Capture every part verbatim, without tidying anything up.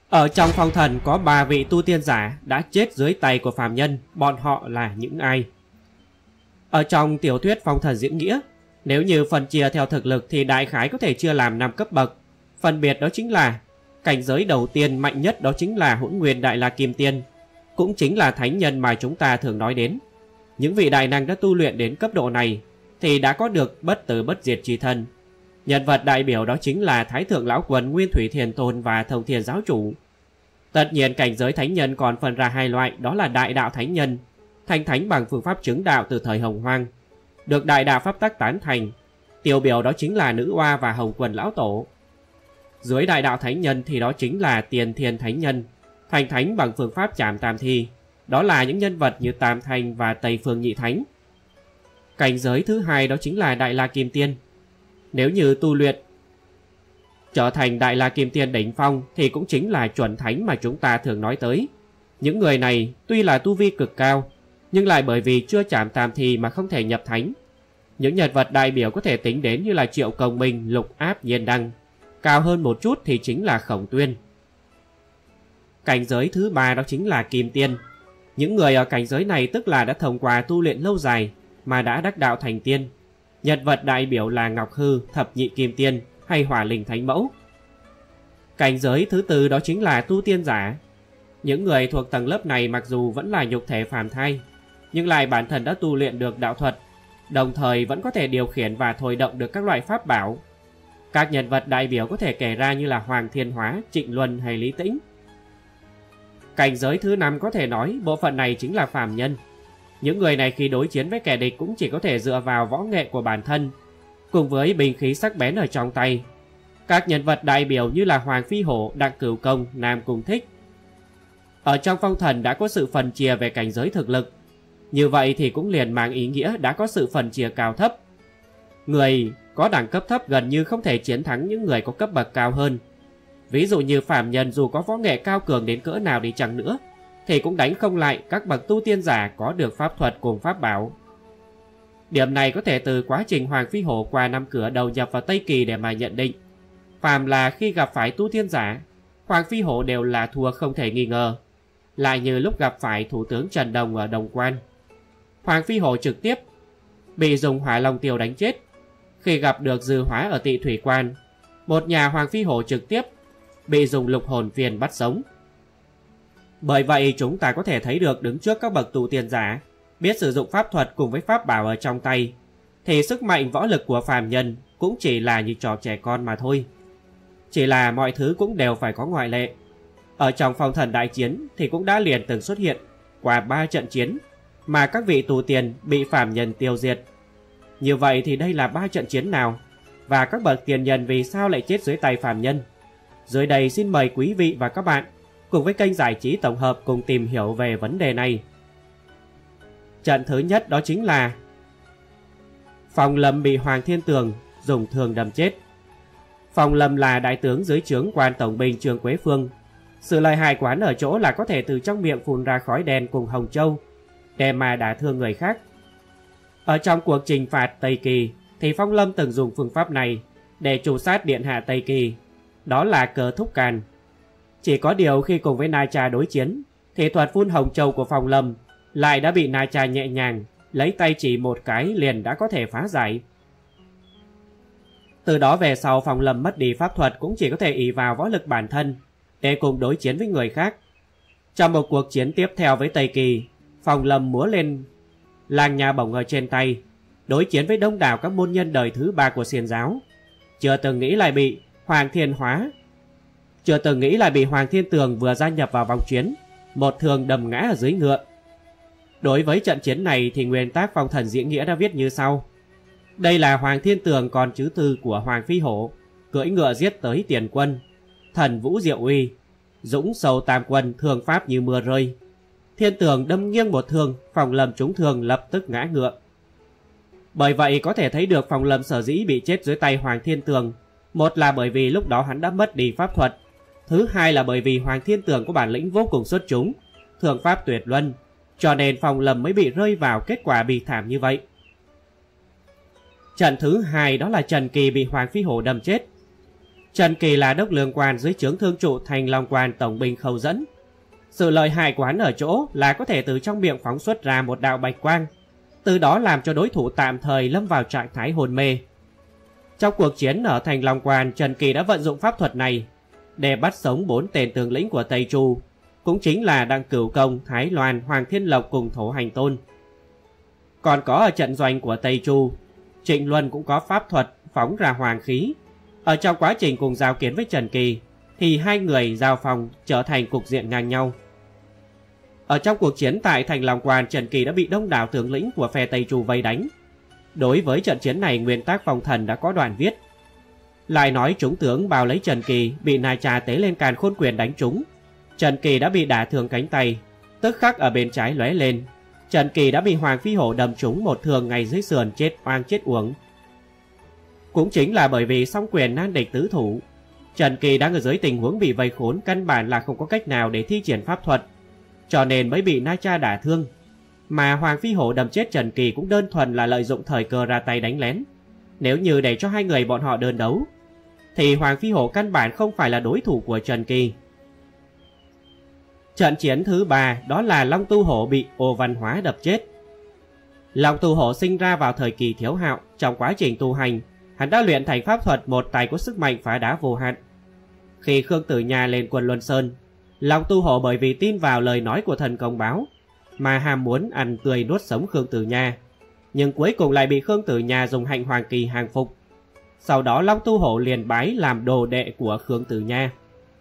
Ở trong phong thần có ba vị tu tiên giả đã chết dưới tay của phàm nhân. Bọn họ là những ai? Ở trong tiểu thuyết Phong Thần Diễn Nghĩa, nếu như phân chia theo thực lực thì đại khái có thể chia làm năm cấp bậc. Phân biệt đó chính là cảnh giới đầu tiên mạnh nhất đó chính là Hỗn Nguyên Đại La Kim Tiên, cũng chính là thánh nhân mà chúng ta thường nói đến. Những vị đại năng đã tu luyện đến cấp độ này thì đã có được bất tử bất diệt chi thân. Nhân vật đại biểu đó chính là Thái Thượng Lão Quân, Nguyên Thủy Thiền Tôn và Thông Thiên Giáo Chủ. Tất nhiên cảnh giới thánh nhân còn phân ra hai loại, đó là đại đạo thánh nhân, thành thánh bằng phương pháp chứng đạo từ thời Hồng Hoang, được đại đạo pháp tắc tán thành. Tiêu biểu đó chính là Nữ Oa và Hồng Quân Lão Tổ. Dưới đại đạo thánh nhân thì đó chính là Tiền Thiên Thánh Nhân, thành thánh bằng phương pháp Trảm Tam Thi, đó là những nhân vật như Tam Thanh và Tây Phương Nhị Thánh. Cảnh giới thứ hai đó chính là Đại La Kim Tiên. Nếu như tu luyện trở thành Đại La Kim Tiên đỉnh phong thì cũng chính là chuẩn thánh mà chúng ta thường nói tới. Những người này tuy là tu vi cực cao, nhưng lại bởi vì chưa chạm tam thi mà không thể nhập thánh. Những nhân vật đại biểu có thể tính đến như là Triệu Công Minh, Lục Áp, Nhiên Đăng. Cao hơn một chút thì chính là Khổng Tuyên. Cảnh giới thứ ba đó chính là Kim Tiên. Những người ở cảnh giới này tức là đã thông qua tu luyện lâu dài mà đã đắc đạo thành tiên. Nhân vật đại biểu là Ngọc Hư, Thập Nhị Kim Tiên hay Hỏa Linh Thánh Mẫu. Cảnh giới thứ tư đó chính là tu tiên giả. Những người thuộc tầng lớp này mặc dù vẫn là nhục thể phàm thai, nhưng lại bản thân đã tu luyện được đạo thuật, đồng thời vẫn có thể điều khiển và thôi động được các loại pháp bảo. Các nhân vật đại biểu có thể kể ra như là Hoàng Thiên Hóa, Trịnh Luân hay Lý Tĩnh. Cảnh giới thứ năm có thể nói bộ phận này chính là phàm nhân. Những người này khi đối chiến với kẻ địch cũng chỉ có thể dựa vào võ nghệ của bản thân, cùng với binh khí sắc bén ở trong tay. Các nhân vật đại biểu như là Hoàng Phi Hổ, Đặng Cửu Công, Nam Cung Thích. Ở trong phong thần đã có sự phân chia về cảnh giới thực lực. Như vậy thì cũng liền mang ý nghĩa đã có sự phân chia cao thấp. Người có đẳng cấp thấp gần như không thể chiến thắng những người có cấp bậc cao hơn. Ví dụ như phàm nhân dù có võ nghệ cao cường đến cỡ nào đi chăng nữa thì cũng đánh không lại các bậc tu tiên giả có được pháp thuật cùng pháp bảo. Điểm này có thể từ quá trình Hoàng Phi Hổ qua năm cửa đầu nhập vào Tây Kỳ để mà nhận định. Phàm là khi gặp phải tu tiên giả, Hoàng Phi Hổ đều là thua không thể nghi ngờ. Lại như lúc gặp phải Thủ tướng Trần Đồng ở Đồng Quan, Hoàng Phi Hổ trực tiếp bị dùng Hỏa Long Tiêu đánh chết. Khi gặp được Dư Hóa ở Tị Thủy Quan, một nhà Hoàng Phi Hổ trực tiếp bị dùng Lục Hồn Phiền bắt sống. Bởi vậy chúng ta có thể thấy được đứng trước các bậc tu tiên giả biết sử dụng pháp thuật cùng với pháp bảo ở trong tay thì sức mạnh võ lực của phàm nhân cũng chỉ là như trò trẻ con mà thôi. Chỉ là mọi thứ cũng đều phải có ngoại lệ. Ở trong phong thần đại chiến thì cũng đã liền từng xuất hiện qua ba trận chiến mà các vị tu tiên bị phàm nhân tiêu diệt. Như vậy thì đây là ba trận chiến nào? Và các bậc tiền nhân vì sao lại chết dưới tay phàm nhân? Dưới đây xin mời quý vị và các bạn cùng với kênh giải trí tổng hợp cùng tìm hiểu về vấn đề này. Trận thứ nhất đó chính là Phong Lâm bị Hoàng Thiên Tường dùng thương đâm chết. Phong Lâm là đại tướng dưới trướng quan tổng binh Trương Quế Phương. Sự lợi hại quán ở chỗ là có thể từ trong miệng phun ra khói đen cùng hồng châu để mà đả thương người khác. Ở trong cuộc trừng phạt Tây Kỳ thì Phong Lâm từng dùng phương pháp này để tru sát điện hạ Tây Kỳ, đó là Cờ Thúc Càn. Chỉ có điều khi cùng với Na Cha đối chiến thì thuật phun hồng châu của Phong Lâm lại đã bị Na Cha nhẹ nhàng lấy tay chỉ một cái liền đã có thể phá giải. Từ đó về sau Phong Lâm mất đi pháp thuật cũng chỉ có thể ỷ vào võ lực bản thân để cùng đối chiến với người khác. Trong một cuộc chiến tiếp theo với Tây Kỳ, Phong Lâm múa lên làng nhà bổng ở trên tay, đối chiến với đông đảo các môn nhân đời thứ ba của Xiển giáo. Chưa từng nghĩ lại bị Hoàng Thiên Hóa Chưa từng nghĩ lại bị Hoàng Thiên Tường vừa gia nhập vào vòng chiến, một thương đâm ngã ở dưới ngựa. Đối với trận chiến này thì nguyên tác Phong Thần Diễn Nghĩa đã viết như sau. Đây là Hoàng Thiên Tường con chứ tư của Hoàng Phi Hổ, cưỡi ngựa giết tới tiền quân. Thần vũ diệu uy, dũng sầu tam quân, thương pháp như mưa rơi. Thiên Tường đâm nghiêng một thương, Phong Lâm trúng thương lập tức ngã ngựa. Bởi vậy có thể thấy được Phong Lâm sở dĩ bị chết dưới tay Hoàng Thiên Tường, một là bởi vì lúc đó hắn đã mất đi pháp thuật, thứ hai là bởi vì Hoàng Thiên Tường có bản lĩnh vô cùng xuất chúng, thương pháp tuyệt luân, cho nên Phong Lâm mới bị rơi vào kết quả bi thảm như vậy. Trận thứ hai đó là Trần Kỳ bị Hoàng Phi Hổ đâm chết. Trần Kỳ là đốc lương quan dưới trướng thương trụ Thành Long quan tổng binh Khâu Dẫn. Sự lợi hại của hắn ở chỗ là có thể từ trong miệng phóng xuất ra một đạo bạch quang, từ đó làm cho đối thủ tạm thời lâm vào trạng thái hôn mê. Trong cuộc chiến ở Thành Long quan, Trần Kỳ đã vận dụng pháp thuật này để bắt sống bốn tên tướng lĩnh của Tây Chu, cũng chính là Đăng Cửu Công, Thái Loan, Hoàng Thiên Lộc cùng Thổ Hành Tôn. Còn có ở trận doanh của Tây Chu, Trịnh Luân cũng có pháp thuật phóng ra hoàng khí. Ở trong quá trình cùng giao kiến với Trần Kỳ thì hai người giao phòng trở thành cục diện ngang nhau. Ở trong cuộc chiến tại Thành Long quan, Trần Kỳ đã bị đông đảo tướng lĩnh của phe Tây Chu vây đánh. Đối với trận chiến này, nguyên tác phong thần đã có đoạn viết. Lại nói chúng tướng bao lấy Trần Kỳ bị Na Cha tế lên càn khôn quyền đánh trúng. Trần Kỳ đã bị đả thương cánh tay, tức khắc ở bên trái lóe lên. Trần Kỳ đã bị Hoàng Phi Hổ đâm trúng một thương ngay dưới sườn, chết oang chết uổng. Cũng chính là bởi vì song quyền nan địch tứ thủ, Trần Kỳ đang ở dưới tình huống bị vây khốn, căn bản là không có cách nào để thi triển pháp thuật, cho nên mới bị Na Cha đả thương. Mà Hoàng Phi Hổ đâm chết Trần Kỳ cũng đơn thuần là lợi dụng thời cơ ra tay đánh lén. Nếu như để cho hai người bọn họ đơn đấu thì Hoàng Phi Hổ căn bản không phải là đối thủ của Trần Kỳ. Trận chiến thứ ba đó là Long Tu Hổ bị Ô Văn Hóa đập chết. Long Tu Hổ sinh ra vào thời kỳ thiếu hạo. Trong quá trình tu hành, hắn đã luyện thành pháp thuật một tay có sức mạnh phá đá vô hạn. Khi Khương Tử Nha lên quân Luân Sơn, Long Tu Hổ bởi vì tin vào lời nói của thần công báo mà ham muốn ăn tươi nuốt sống Khương Tử Nha, nhưng cuối cùng lại bị Khương Tử Nha dùng hạnh hoàng kỳ hàng phục. Sau đó Long Tu Hổ liền bái làm đồ đệ của Khương Tử Nha.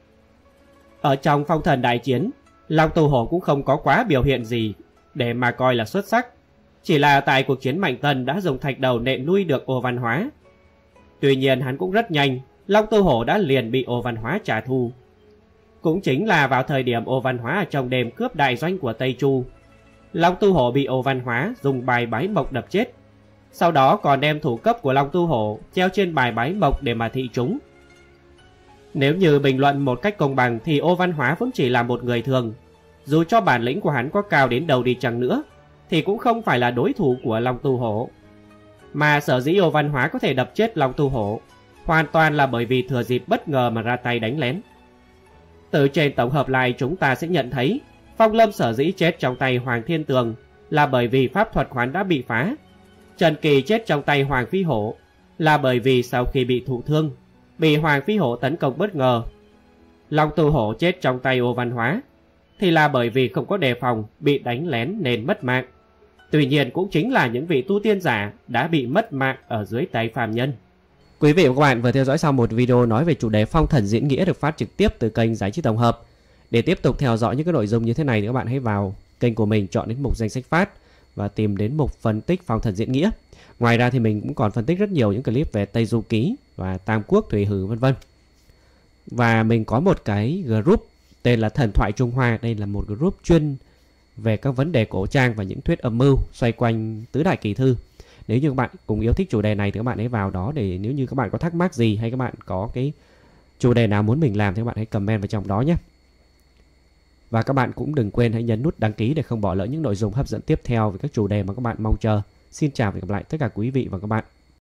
Ở trong phong thần đại chiến, Long Tu Hổ cũng không có quá biểu hiện gì để mà coi là xuất sắc, chỉ là tại cuộc chiến Mạnh Tân đã dùng thạch đầu nện nuôi được Ô Văn Hóa. Tuy nhiên hắn cũng rất nhanh, Long Tu Hổ đã liền bị Ô Văn Hóa trả thù. Cũng chính là vào thời điểm Ô Văn Hóa ở trong đêm cướp đại doanh của Tây Chu, Long Tu Hổ bị Ô Văn Hóa dùng bài bái mộc đập chết. Sau đó còn đem thủ cấp của Long Tu Hổ treo trên bài bái mộc để mà thị chúng. Nếu như bình luận một cách công bằng thì Ô Văn Hóa vẫn chỉ là một người thường. Dù cho bản lĩnh của hắn có cao đến đâu đi chăng nữa thì cũng không phải là đối thủ của Long Tu Hổ. Mà sở dĩ Ô Văn Hóa có thể đập chết Long Tu Hổ hoàn toàn là bởi vì thừa dịp bất ngờ mà ra tay đánh lén. Từ trên tổng hợp lại, chúng ta sẽ nhận thấy Phong Lâm sở dĩ chết trong tay Hoàng Thiên Tường là bởi vì pháp thuật khoán đã bị phá. Trần Kỳ chết trong tay Hoàng Phi Hổ là bởi vì sau khi bị thụ thương, bị Hoàng Phi Hổ tấn công bất ngờ. Long Tu Hổ chết trong tay Ô Văn Hóa thì là bởi vì không có đề phòng, bị đánh lén nên mất mạng. Tuy nhiên cũng chính là những vị tu tiên giả đã bị mất mạng ở dưới tay phàm nhân. Quý vị và các bạn vừa theo dõi xong một video nói về chủ đề phong thần diễn nghĩa được phát trực tiếp từ kênh Giá Trị Tổng Hợp. Để tiếp tục theo dõi những cái nội dung như thế này thì các bạn hãy vào kênh của mình, chọn đến mục danh sách phát và tìm đến mục phân tích phong thần diễn nghĩa. Ngoài ra thì mình cũng còn phân tích rất nhiều những clip về Tây Du Ký và Tam Quốc Thủy Hử vân vân. Và mình có một cái group tên là Thần Thoại Trung Hoa. Đây là một group chuyên về các vấn đề cổ trang và những thuyết âm mưu xoay quanh tứ đại kỳ thư. Nếu như các bạn cùng yêu thích chủ đề này thì các bạn hãy vào đó, để nếu như các bạn có thắc mắc gì hay các bạn có cái chủ đề nào muốn mình làm thì các bạn hãy comment vào trong đó nhé. Và các bạn cũng đừng quên hãy nhấn nút đăng ký để không bỏ lỡ những nội dung hấp dẫn tiếp theo về các chủ đề mà các bạn mong chờ. Xin chào và hẹn gặp lại tất cả quý vị và các bạn.